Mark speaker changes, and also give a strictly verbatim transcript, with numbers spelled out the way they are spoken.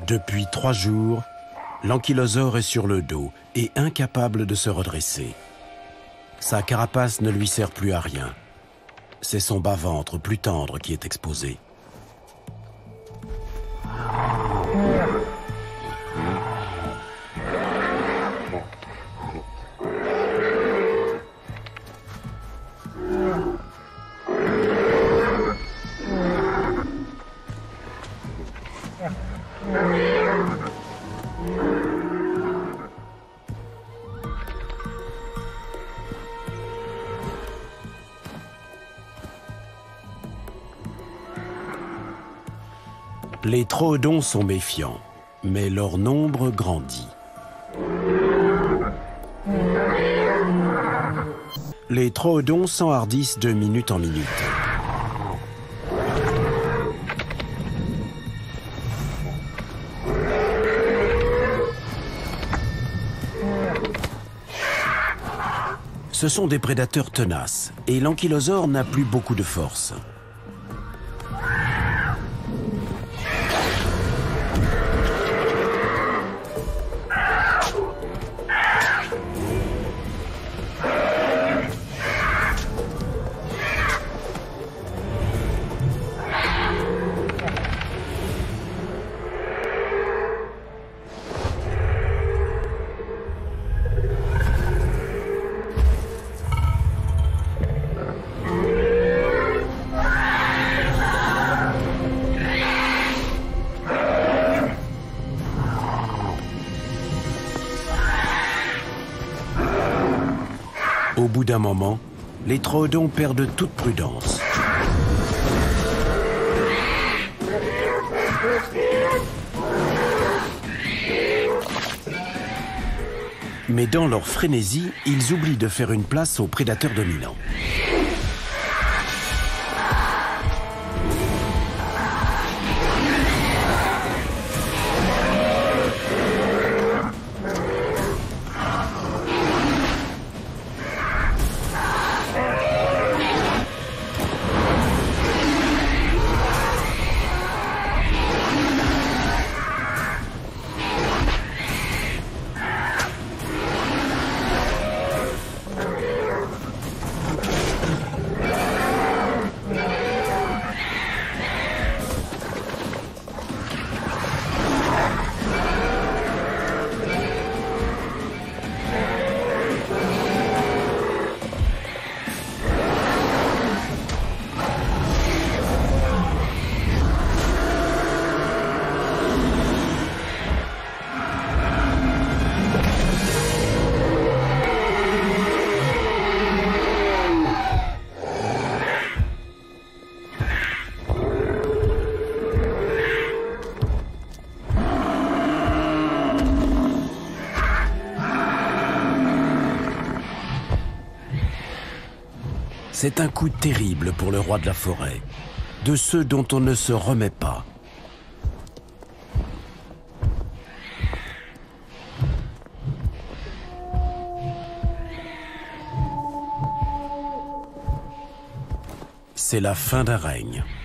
Speaker 1: Depuis trois jours, l'ankylosaure est sur le dos et incapable de se redresser. Sa carapace ne lui sert plus à rien. C'est son bas-ventre plus tendre qui est exposé. Les troodons sont méfiants, mais leur nombre grandit. Les troodons s'enhardissent de minute en minute. Ce sont des prédateurs tenaces, et l'ankylosaure n'a plus beaucoup de force. Au bout d'un moment, les troodons perdent toute prudence. Mais dans leur frénésie, ils oublient de faire une place aux prédateurs dominants. C'est un coup terrible pour le roi de la forêt, de ceux dont on ne se remet pas. C'est la fin d'un règne.